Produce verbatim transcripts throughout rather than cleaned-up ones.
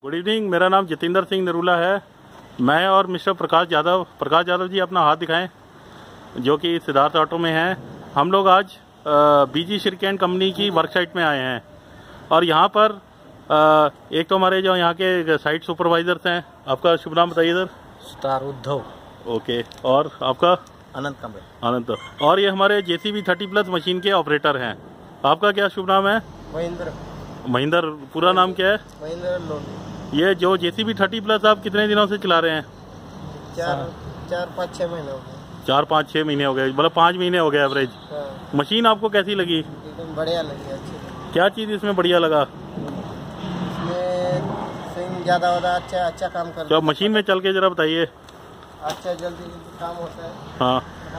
Good evening, मेरा नाम जितेंद्र सिंह नरूला है। मैं और मिस्टर प्रकाश यादव प्रकाश यादव जी अपना हाथ दिखाएं, जो कि सिद्धार्थ ऑटो में हैं। हम लोग आज बीजी शिरकैन कंपनी की वर्कसाइट में आए हैं और यहाँ पर आ, एक तो हमारे जो यहाँ के साइट सुपरवाइजर्स हैं। आपका शुभ नाम बताइए सर। स्टार उद्धव। ओके, और आपका? अनंत कंबे। अनंत। और ये हमारे जेसीबी थर्टी प्लस मशीन के ऑपरेटर हैं। आपका क्या शुभ नाम है? महेंद्र। महेंद्र, पूरा नाम क्या है? महेंद्र लोन। ये जो जेसीबी थर्टी प्लस आप कितने दिनों से चला रहे हैं? चार चार पाँच छः महीने हो गए। चार पाँच छः महीने हो गए, मतलब पाँच महीने हो गए एवरेज। हाँ। मशीन आपको कैसी लगी? एकदम बढ़िया लगी, अच्छी। क्या चीज़ इसमें बढ़िया लगा? इसमें स्विंग ज़्यादा होता है, अच्छा अच्छा काम करता है। तो मशीन में चल के जरा बताइए। अच्छा, जल्दी जल्दी काम होता है। हाँ,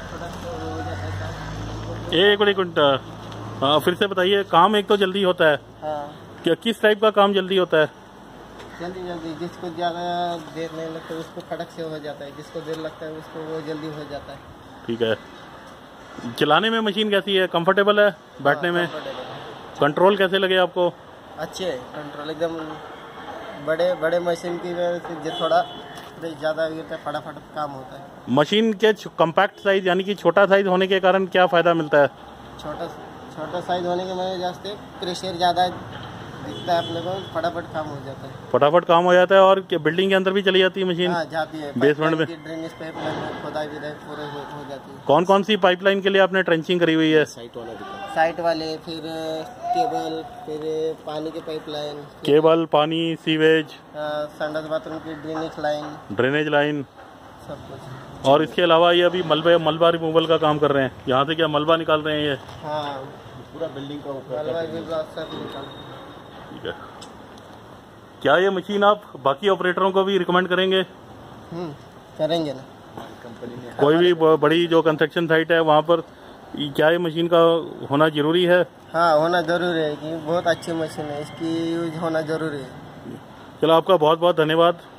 एक मिनट एक मिनट हाँ, फिर से बताइए। काम एक तो जल्दी होता है। हाँ। क्या किस टाइप का काम जल्दी होता है? जल्दी जल्दी, जिसको ज़्यादा देर नहीं लगता है उसको फटक से हो जाता है, जिसको देर लगता है उसको वो जल्दी हो जाता है। ठीक है। चलाने में मशीन कैसी है? कंफर्टेबल है बैठने में? कंट्रोल कैसे लगे आपको? अच्छे है कंट्रोल एकदम। बड़े बड़े मशीन की वजह से थोड़ा ज़्यादा फटाफट काम होता है। मशीन के कम्पैक्ट साइज यानी कि छोटा साइज होने के कारण क्या फ़ायदा मिलता है? छोटा छोटा साइज होने की वजह से प्रेशर ज़्यादा दिखता है अपने को, फटाफट काम हो जाता है। फटाफट काम हो जाता है। और बिल्डिंग के अंदर भी चली जाती है मशीन? हाँ, जाती है। बेसमेंट में ड्रेनेज पाइपलाइन खुदाई विदाई पूरे हो, हो जाती है। कौन कौन सी पाइपलाइन के लिए आपने ट्रेंचिंग करी हुई है? साइट वाला साइट वाले, फिर केबल, फिर पानी की पाइपलाइन, केबल, पानी, सीवेज, संडास बाथरूम की ड्रेनेज लाइन, ड्रेनेज लाइन, सब कुछ। और इसके अलावा ये अभी मलबे मलबा रिमूवल का काम कर रहे हैं। यहाँ से क्या मलबा निकाल रहे हैं ये? हाँ, पूरा बिल्डिंग का मलबा सब निकाल। ठीक है। क्या ये मशीन आप बाकी ऑपरेटरों को भी रिकमेंड करेंगे? हम्म, करेंगे ना। कंपनी में कोई भी बड़ी जो कंस्ट्रक्शन साइट है वहाँ पर क्या ये मशीन का होना जरूरी है? हाँ, होना जरूरी है कि बहुत अच्छी मशीन है, इसकी यूज होना जरूरी है। चलो, आपका बहुत बहुत धन्यवाद।